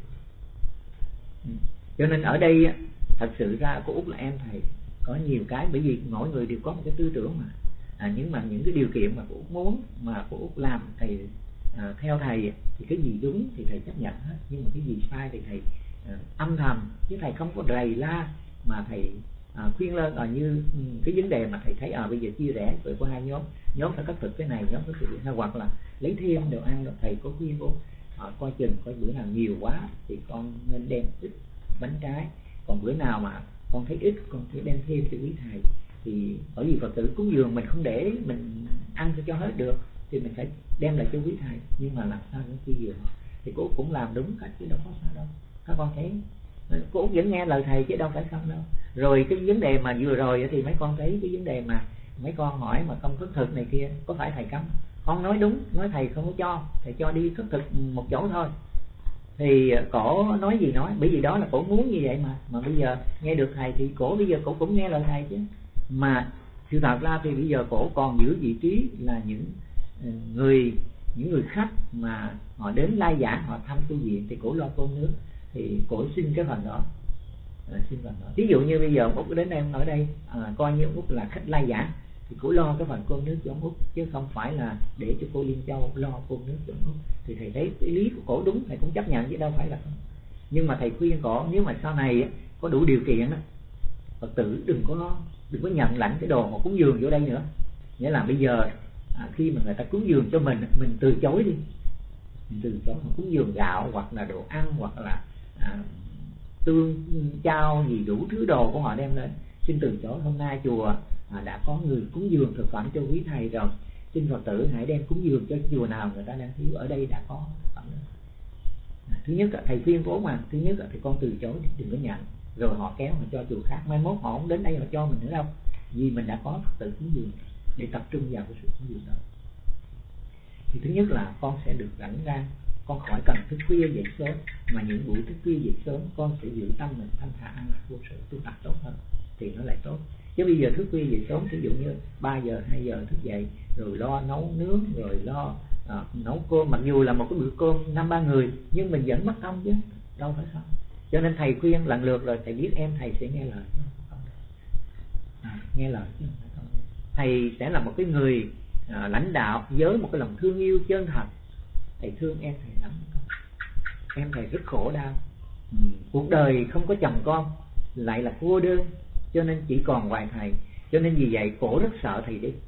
Cho nên ở đây thật sự ra cô Út là em thầy có nhiều cái, bởi vì mỗi người đều có một cái tư tưởng mà nhưng mà những cái điều kiện mà cô Út muốn mà cô Út làm thầy theo thầy thì cái gì đúng thì thầy chấp nhận hết, nhưng mà cái gì sai thì thầy âm thầm, chứ thầy không có rầy la, mà thầy khuyên lơn như cái vấn đề mà thầy thấy bây giờ chia rẽ rồi qua hai nhóm phải cắt thực cái này, nhóm phải thực hay hoặc là lấy thêm đồ ăn rồi thầy có khuyên cô coi chừng, coi bữa nào nhiều quá thì con nên đem ít bánh trái, còn bữa nào mà con thấy ít con sẽ đem thêm cho quý thầy. Thì bởi vì Phật tử cúng dường mình không để mình ăn cho hết được thì mình phải đem lại cho quý thầy, nhưng mà làm sao những chi dường thì cô cũng làm đúng cách chứ đâu có sao đâu. Các con thấy cô vẫn nghe lời thầy chứ đâu phải không đâu. Rồi cái vấn đề mà vừa rồi thì mấy con thấy cái vấn đề mà mấy con hỏi mà không khất thực này kia, có phải thầy cấm? Con nói đúng, nói thầy không có cho, thầy cho đi khất thực một chỗ thôi. Thì cổ nói gì nói, bởi vì đó là cổ muốn như vậy mà bây giờ nghe được thầy thì cổ bây giờ cổ cũng nghe lời thầy chứ. Mà sự thật ra thì bây giờ cổ còn giữ vị trí là những người khách mà họ đến lai giảng, họ thăm tu viện thì cổ lo cơm nước, thì cổ xin cái phần đó. Ví dụ như bây giờ Út đến đây ở đây coi như Út là khách lai giảng thì cổ lo cái phần cơm nước cho ông Út, chứ không phải là để cho cô Liên Châu lo cơm nước cho ông Út. Thì thầy thấy cái lý của cổ đúng, thầy cũng chấp nhận chứ đâu phải là không. Nhưng mà thầy khuyên cổ nếu mà sau này có đủ điều kiện Phật tử đừng có nhận lãnh cái đồ mà cúng dường vô đây nữa. Nghĩa là bây giờ khi mà người ta cúng dường cho mình từ chối đi, mình từ chối. Cúng dường gạo hoặc là đồ ăn hoặc là tương chao gì đủ thứ đồ của họ đem lên, xin từ chối. Hôm nay chùa đã có người cúng dường thực phẩm cho quý thầy rồi, xin Phật tử hãy đem cúng dường cho chùa nào người ta đang thiếu, ở đây đã có thực phẩm đó. Thứ nhất là thầy khuyên vốn mà, thứ nhất là thì con từ chối, đừng có nhận, rồi họ kéo họ cho chùa khác, mai mốt họ không đến đây họ cho mình nữa đâu, vì mình đã có Phật tử cúng dường để tập trung vào cái sự cúng dường đó. Thì thứ nhất là con sẽ được rảnh ra, con khỏi cần thức khuya dậy sớm, mà những buổi thức khuya dậy sớm con sẽ giữ tâm mình thanh thản an lạc vô sự, tu tập tốt hơn thì nó lại tốt. Chứ bây giờ thức khuya dậy sớm, ví dụ như 3 giờ 2 giờ thức dậy rồi lo nấu nướng, rồi lo nấu cơm, mặc dù là một cái bữa cơm 5-3 người nhưng mình vẫn mất công chứ đâu phải sao. Cho nên thầy khuyên lần lượt rồi, thầy biết em thầy sẽ nghe lời, nghe lời chứ không. Thầy sẽ là một cái người lãnh đạo với một cái lòng thương yêu chân thật. Thầy thương em thầy lắm, em thầy rất khổ đau, cuộc đời không có chồng con, lại là cô đơn, cho nên chỉ còn hoài thầy. Cho nên vì vậy cổ rất sợ thầy đi,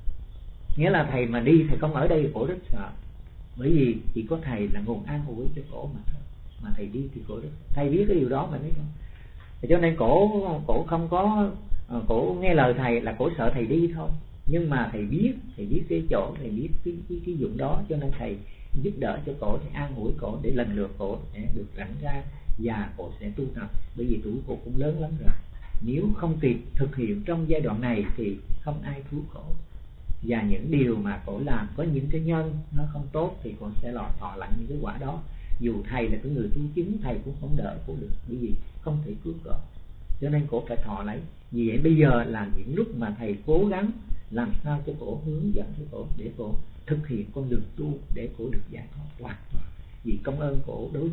nghĩa là thầy mà đi thầy không ở đây cổ rất sợ, bởi vì chỉ có thầy là nguồn an ủi cho cổ mà thôi. Mà thầy đi thì cổ rất, thầy biết cái điều đó mà biết không. Cho nên cổ không có, cổ nghe lời thầy là cổ sợ thầy đi thôi. Nhưng mà thầy biết cái chỗ, thầy biết cái dụng đó, cho nên thầy giúp đỡ cho cổ, thầy an ủi cổ để lần lượt cổ sẽ được rảnh ra và cổ sẽ tu tập. Bởi vì tuổi cổ cũng lớn lắm rồi, nếu không kịp thực hiện trong giai đoạn này thì không ai cứu cổ. Và những điều mà cổ làm có những cái nhân nó không tốt thì cổ sẽ thọ lãnh những cái quả đó. Dù thầy là cái người tu chứng, thầy cũng không đỡ cổ được, bởi vì không thể cứu cổ, cho nên cổ phải thọ lấy. Vì vậy bây giờ là những lúc mà thầy cố gắng làm sao cho cổ, hướng dẫn cho cổ để cổ thực hiện con đường tu, để cổ được giải thoát hoàn toàn. Vì công ơn cổ đối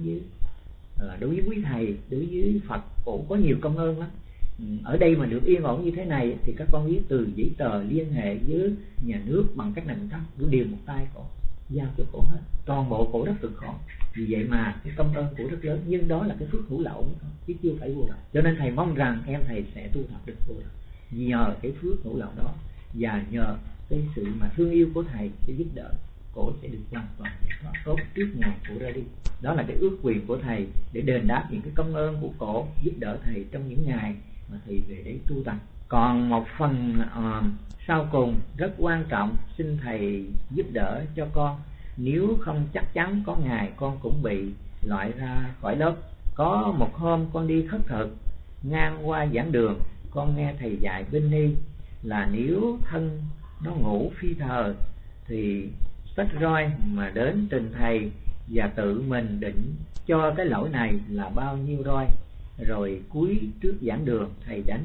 với quý thầy, đối với Phật, cổ có nhiều công ơn lắm. Ở đây mà được yên ổn như thế này thì các con biết từ giấy tờ liên hệ với nhà nước bằng cách này cách, cứ điều một tay cổ giao cho cổ hết, toàn bộ cổ rất cực khổ. Vì vậy mà cái công ơn của rất lớn, nhưng đó là cái phước hữu lậu chứ chưa phải vô lậu. Cho nên thầy mong rằng em thầy sẽ tu tập được vô lậu nhờ cái phước hữu lậu đó, và nhờ cái sự mà thương yêu của thầy sẽ giúp đỡ cổ sẽ được hoàn toàn giải thoát tốt trước ngày cổ ra đi. Đó là cái ước nguyện của thầy để đền đáp những cái công ơn của cổ, giúp đỡ thầy trong những ngày mà thầy về đấy tu tập. Còn một phần sau cùng rất quan trọng, xin thầy giúp đỡ cho con. Nếu không chắc chắn có ngày con cũng bị loại ra khỏi lớp. Có một hôm con đi khất thực, ngang qua giảng đường, con nghe thầy dạy bên ni là nếu thân nó ngủ phi thờ thì xách roi mà đến trình thầy và tự mình định cho cái lỗi này là bao nhiêu roi, rồi cúi trước giảng đường thầy đánh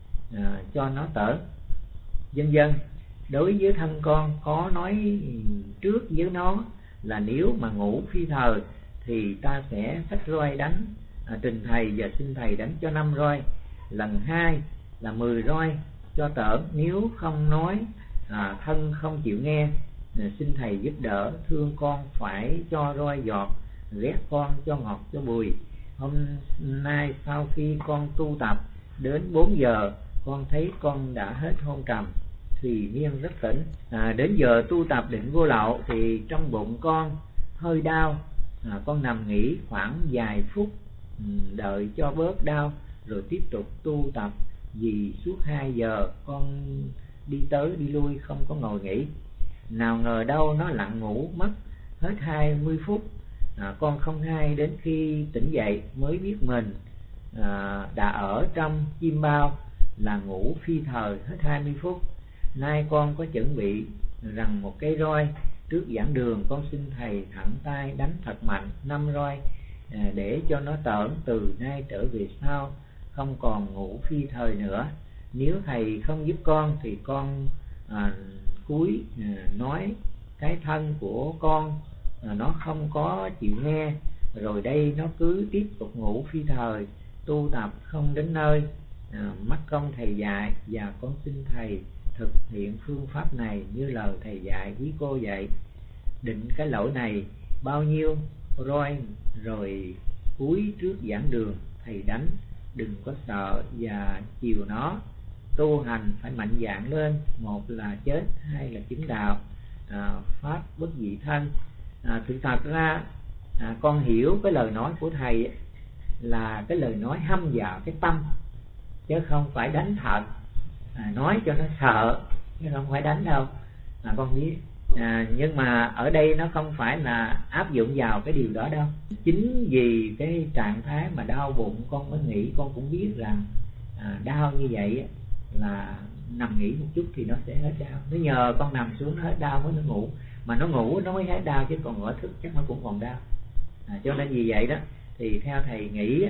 cho nó tở. Vân vân. Đối với thân con có nói trước với nó là nếu mà ngủ phi thờ thì ta sẽ xách roi đánh trình thầy và xin thầy đánh cho 5 roi, lần 2 là 10 roi cho tở. Nếu không nói thân không chịu nghe, xin thầy giúp đỡ, thương con phải cho roi giọt, ghét con cho ngọt cho bùi. Hôm nay sau khi con tu tập đến 4 giờ, con thấy con đã hết hôn trầm, thùy miên rất tỉnh. Đến giờ tu tập định vô lậu thì trong bụng con hơi đau, con nằm nghỉ khoảng vài phút đợi cho bớt đau rồi tiếp tục tu tập. Vì suốt 2 giờ con đi tới đi lui không có ngồi nghỉ. Nào ngờ đâu nó lặn ngủ mất hết 20 phút. Con không hay đến khi tỉnh dậy mới biết mình đã ở trong chim bao là ngủ phi thời hết 20 phút. Nay con có chuẩn bị rằng một cây roi, trước giảng đường con xin thầy thẳng tay đánh thật mạnh 5 roi để cho nó tởn. Từ nay trở về sau không còn ngủ phi thời nữa. Nếu thầy không giúp con thì con cúi nói cái thân của con nó không có chịu nghe, rồi đây nó cứ tiếp tục ngủ phi thời, tu tập không đến nơi, mất công thầy dạy. Và con xin thầy thực hiện phương pháp này như lời thầy dạy quý cô dạy. Định cái lỗi này bao nhiêu roi rồi cúi trước giảng đường thầy đánh, đừng có sợ và chiều nó. Tu hành phải mạnh dạn lên, một là chết, hai là chứng đạo, pháp bất dị thân. Thực thật ra con hiểu cái lời nói của thầy là cái lời nói hăm vào cái tâm, chứ không phải đánh thật. nói cho nó sợ chứ không phải đánh đâu. Con biết nhưng mà ở đây nó không phải là áp dụng vào cái điều đó đâu. Chính vì cái trạng thái mà đau bụng, con mới nghĩ, con cũng biết rằng đau như vậy là nằm nghỉ một chút thì nó sẽ hết đau. Nó nhờ con nằm xuống nó hết đau mới nó ngủ, mà nó ngủ nó mới hết đau, chứ còn ở thức chắc nó cũng còn đau. Cho nên vì vậy đó thì theo thầy nghĩ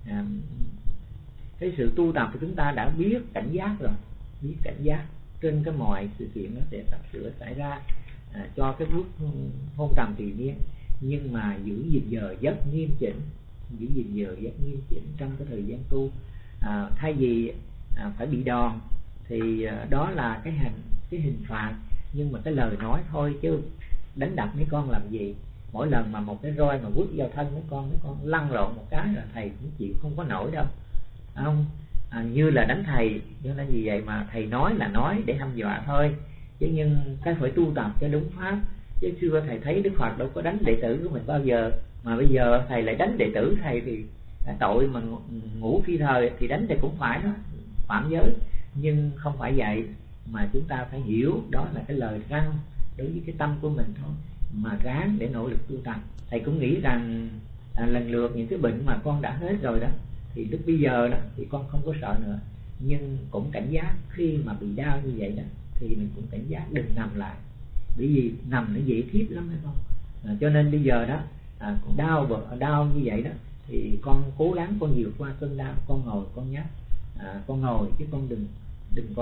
cái sự tu tập của chúng ta đã biết cảnh giác rồi, biết cảnh giác trên cái mọi sự kiện nó sẽ sắp sửa xảy ra cho cái bước hôn trầm trì miên, nhưng mà giữ gìn giờ giấc nghiêm chỉnh, giữ gìn giờ giấc nghiêm chỉnh trong cái thời gian tu. Thay vì phải bị đòn thì đó là cái hình phạt, nhưng mà cái lời nói thôi, chứ đánh đập mấy con làm gì. Mỗi lần mà một cái roi mà quất vào thân mấy con lăn lộn một cái là thầy cũng chịu không có nổi đâu, không? Như là đánh thầy, cho nên vì vậy mà thầy nói là nói để hăm dọa thôi, chứ nhưng cái phải tu tập cho đúng pháp. Chứ xưa thầy thấy Đức Phật đâu có đánh đệ tử của mình bao giờ, mà bây giờ thầy lại đánh đệ tử thầy thì tội mà ngủ phi thời thì đánh thì cũng phải đó, phạm giới. Nhưng không phải vậy, mà chúng ta phải hiểu đó là cái lời răn đối với cái tâm của mình thôi, mà ráng để nỗ lực tu tập. Thầy cũng nghĩ rằng lần lượt những cái bệnh mà con đã hết rồi đó, thì lúc bây giờ đó thì con không có sợ nữa, nhưng cũng cảnh giác khi mà bị đau như vậy đó thì mình cũng cảnh giác đừng nằm lại, bởi vì nằm nó dễ thiếp lắm hay không. Cho nên bây giờ đó đau như vậy đó thì con cố gắng con vượt qua cơn đau, con ngồi con nhắc, con ngồi chứ con đừng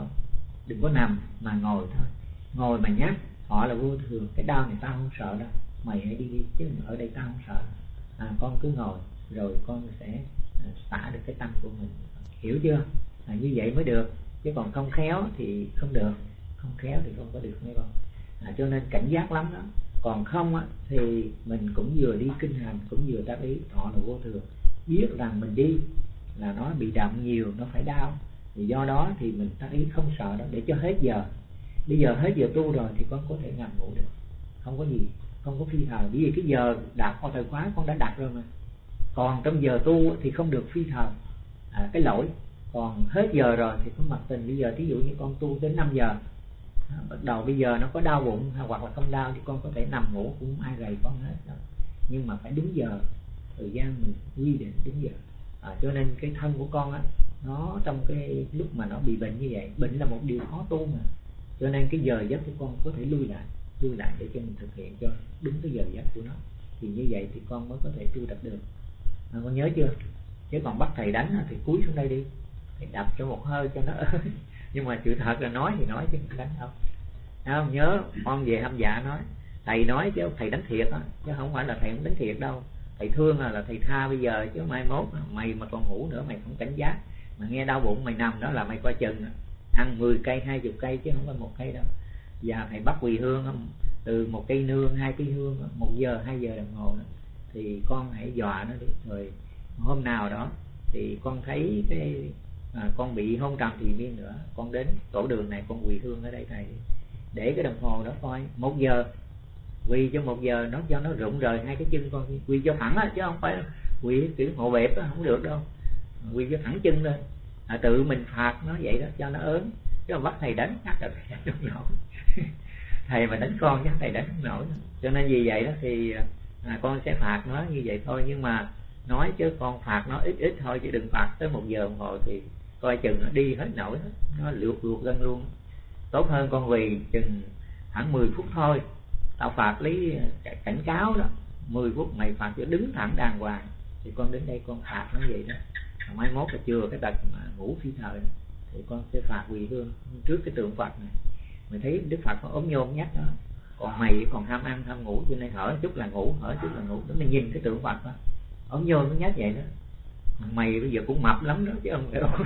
có nằm mà ngồi thôi, ngồi mà nhắc họ là vô thường, cái đau này tao không sợ đâu, mày hãy đi chứ ở đây tao không sợ. Con cứ ngồi rồi con sẽ xả được cái tâm của mình, hiểu chưa? Như vậy mới được, chứ còn không khéo thì không được, không khéo thì không có được mấy con. Cho nên cảnh giác lắm đó. Còn không thì mình cũng vừa đi kinh hành, cũng vừa tác ý họ là vô thường, biết rằng mình đi là nó bị động nhiều, nó phải đau, thì do đó thì mình tác ý không sợ đó, để cho hết giờ. Bây giờ hết giờ tu rồi thì con có thể nằm ngủ được, không có gì, không có phi thời, bởi vì cái giờ đặt qua thời khóa con đã đặt rồi mà. Còn trong giờ tu thì không được phi thời, cái lỗi. Còn hết giờ rồi thì có mặc tình, bây giờ thí dụ như con tu đến 5 giờ, bắt đầu bây giờ nó có đau bụng hoặc là không đau thì con có thể nằm ngủ, cũng ai rầy con hết đâu. Nhưng mà phải đúng giờ, thời gian mình quy định đúng giờ. Cho nên cái thân của con nó trong cái lúc mà nó bị bệnh như vậy, bệnh là một điều khó tu mà, cho nên cái giờ giấc của con có thể lui lại để cho mình thực hiện cho đúng cái giờ giấc của nó, thì như vậy thì con mới có thể tu tập được. Con nhớ chưa? Chứ còn bắt thầy đánh thì cúi xuống đây đi, thầy đập cho một hơi cho nó ơi. Nhưng mà sự thật là nói thì nói chứ không đánh đâu. Không, nhớ con về hăm dạ nói thầy nói chứ thầy đánh thiệt á, chứ không phải là thầy không đánh thiệt đâu. Thầy thương là thầy tha bây giờ, chứ mai mốt mày mà còn ngủ nữa, mày không cảnh giác mà nghe đau bụng mày nằm đó là mày coi chừng ăn 10 cây 20 cây chứ không phải 1 cây đâu. Và thầy bắt quỳ hương từ 1 cây nương 2 cây hương 1 giờ 2 giờ đồng hồ đó, thì con hãy dọa nó đi. Rồi hôm nào đó thì con thấy cái con bị hôn trầm thì miên nữa, con đến tổ đường này con quỳ hương ở đây thầy, để cái đồng hồ đó coi 1 giờ, quỳ cho 1 giờ nó cho nó rụng rời 2 cái chân con, quỳ cho thẳng á, chứ không phải quỳ kiểu hộ bẹp á, không được đâu, quỳ cho thẳng chân lên. Tự mình phạt nó vậy đó cho nó ớn, chứ mà bắt thầy đánh chắc là thầy đánh không nổi. Thầy mà đánh con chắc thầy đánh không nổi. Cho nên vì vậy đó thì con sẽ phạt nó như vậy thôi, nhưng mà nói chứ con phạt nó ít thôi, chứ đừng phạt tới 1 giờ đồng hồ thì coi chừng nó đi hết nổi hết, nó luộc gân luôn. Tốt hơn con quỳ chừng khoảng 10 phút thôi, tao phạt lấy cảnh cáo đó, 10 phút mày phạt cho đứng thẳng đàng hoàng, thì con đến đây con phạt nó vậy đó. Mai mốt là chừa cái tật mà ngủ phi thời thì con sẽ phạt quỳ hương trước cái tượng Phật này. Mày thấy Đức Phật có ốm nhôm nhắc đó, còn mày còn ham ăn ham ngủ, cho nên hở chút là ngủ, hở chút là ngủ. Đó, mày nhìn cái tượng Phật đó, ốm nhôm nó nhắc vậy đó. Mày bây giờ cũng mập lắm đó chứ không phải đâu.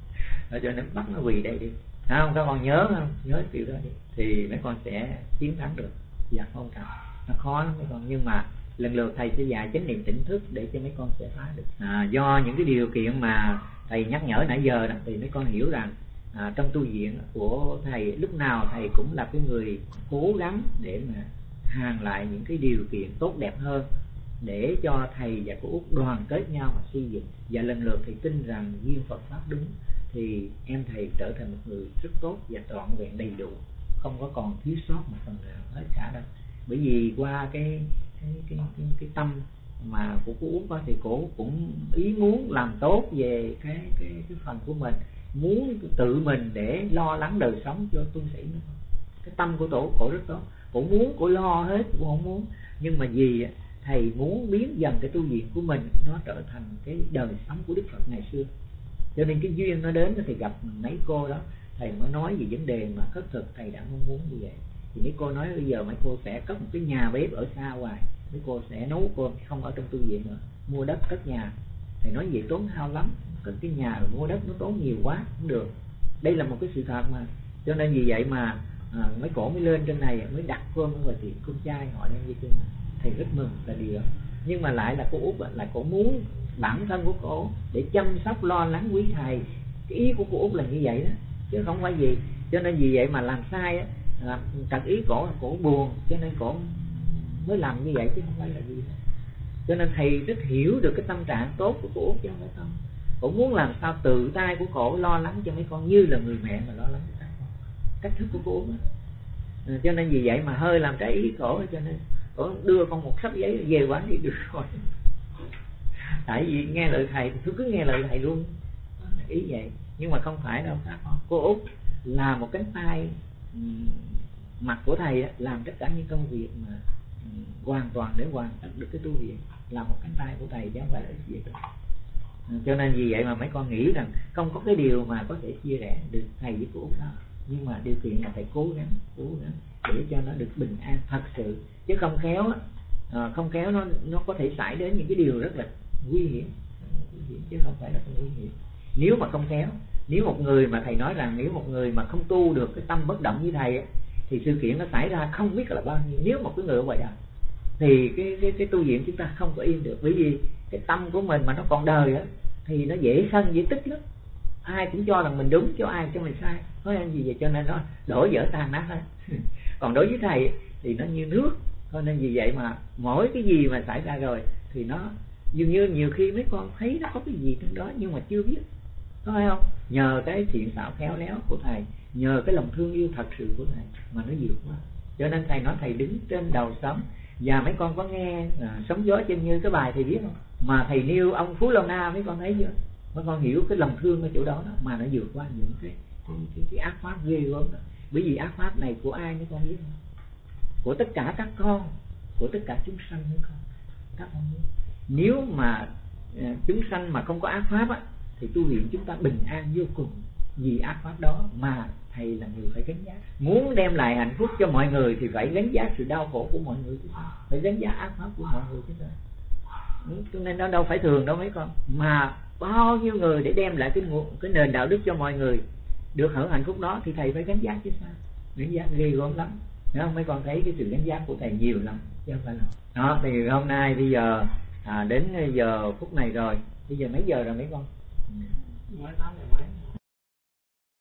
Cho nên bắt nó quỳ đây đi, không? Các con nhớ không? Nhớ điều đó đi thì mấy con sẽ chiến thắng được. Dạ không cần, nó khó lắm mấy con, nhưng mà lần lượt thầy sẽ dạy chánh niệm tỉnh thức để cho mấy con sẽ phá được. Do những cái điều kiện mà thầy nhắc nhở nãy giờ đó, thì mấy con hiểu rằng trong tu viện của thầy lúc nào thầy cũng là cái người cố gắng để mà hàn lại những cái điều kiện tốt đẹp hơn, để cho thầy và cô Út đoàn kết nhau mà xây dựng. Và lần lượt thì tin rằng duyên Phật pháp đúng thì em thầy trở thành một người rất tốt và trọn vẹn đầy đủ, không có còn thiếu sót một phần nào hết cả đâu. Bởi vì qua cái tâm mà của cô Út đó, thì cổ cũng ý muốn làm tốt về cái phần của mình, muốn tự mình để lo lắng đời sống cho tu sĩ nữa. Cái tâm của cổ rất tốt, cổ muốn, cổ lo hết, cổ không muốn. Nhưng mà vì thầy muốn biến dần cái tu viện của mình nó trở thành cái đời sống của Đức Phật ngày xưa, cho nên cái duyên nó đến thì gặp mấy cô đó, thầy mới nói về vấn đề mà khất thực. Thầy đã mong muốn như vậy thì mấy cô nói bây giờ mấy cô sẽ cất một cái nhà bếp ở xa hoài, mấy cô sẽ nấu cơm không ở trong tu viện nữa, mua đất cất nhà. Thầy nói vậy tốn hao lắm, cất cái nhà rồi mua đất nó tốn nhiều quá, không được. Đây là một cái sự thật mà. Cho nên vì vậy mà mấy cổ mới lên trên này, mới đặt cơm và tiệm cơm chay họ đem đi trên này. Thầy rất mừng là điều đó. Nhưng mà lại là cô Út lại cổ muốn bản thân của cổ để chăm sóc lo lắng quý thầy. Cái ý của cô Út là như vậy đó, chứ không phải gì. Cho nên vì vậy mà làm sai á, trật ý cổ buồn, cho nên cổ mới làm như vậy chứ không phải là gì. Cho nên thầy rất hiểu được cái tâm trạng tốt của cô Út chứ không phải không. Cổ muốn làm sao tự tay của cổ lo lắng cho mấy con như là người mẹ mà lo lắng cho các con. Cách thức của cô Út đó. Cho nên vì vậy mà hơi làm trái ý cổ, cho nên cổ đưa con một sắp giấy về quán đi được rồi. Tại vì nghe lời thầy thì tôi cứ nghe lời thầy luôn, ý vậy. Nhưng mà không phải đâu các con. Cô Út là một cánh tay mặt của thầy đó, làm tất cả những công việc mà hoàn toàn để hoàn tất được cái tu viện, là một cánh tay của thầy chứ không phải là việc đó. Cho nên vì vậy mà mấy con nghĩ rằng không có cái điều mà có thể chia rẽ được thầy với cô Út đó. Nhưng mà điều kiện là phải cố gắng để cho nó được bình an thật sự, chứ không khéo không khéo nó có thể xảy đến những cái điều rất là nguy hiểm chứ không phải là không nguy hiểm. Nếu mà không khéo, nếu một người mà thầy nói rằng nếu một người mà không tu được cái tâm bất động như thầy thì sự kiện nó xảy ra không biết là bao nhiêu. Nếu một cái người ở ngoài đời thì cái tu viện chúng ta không có yên được, bởi vì cái tâm của mình mà nó còn đời á thì nó dễ sân dễ tức lắm. Ai cũng cho rằng mình đúng, cho ai cho mình sai, nói anh gì vậy, cho nên nó đổ vỡ tan nát hết. Còn đối với thầy thì nó như nước, cho nên vì vậy mà mỗi cái gì mà xảy ra rồi thì nó dường như nhiều khi mấy con thấy nó có cái gì trong đó nhưng mà chưa biết, có phải không? Nhờ cái thiện xảo khéo léo của thầy, nhờ cái lòng thương yêu thật sự của thầy mà nó vượt qua. Cho nên thầy nói thầy đứng trên đầu sóng. Và mấy con có nghe Sóng Gió Chân Như cái bài thầy viết không? Mà thầy nêu ông Phú Lâu Na, mấy con thấy chưa? Mấy con hiểu cái lòng thương ở chỗ đó, mà nó vượt qua những cái ác pháp ghê gớm đó. Bởi vì ác pháp này của ai mấy con biết không? Của tất cả các con, của tất cả chúng sanh mấy con. Các con biết. Nếu mà chúng sanh mà không có ác pháp á, thì tu viện chúng ta bình an vô cùng. Vì ác pháp đó mà thầy là người phải gánh vác. Muốn đem lại hạnh phúc cho mọi người thì phải gánh vác sự đau khổ của mọi người chứ sao? Phải gánh vác ác pháp của mọi người chứ sao? Cho nên nó đâu phải thường đâu mấy con. Mà bao nhiêu người để đem lại cái nền đạo đức cho mọi người được hưởng hạnh phúc đó thì thầy phải gánh vác chứ sao? Gánh vác ghê gớm lắm. Đúng không? Mấy con thấy cái sự gánh vác của thầy nhiều lắm chứ không phải là. Đó thì hôm nay bây giờ đến giờ phút này rồi. Bây giờ mấy giờ rồi mấy con?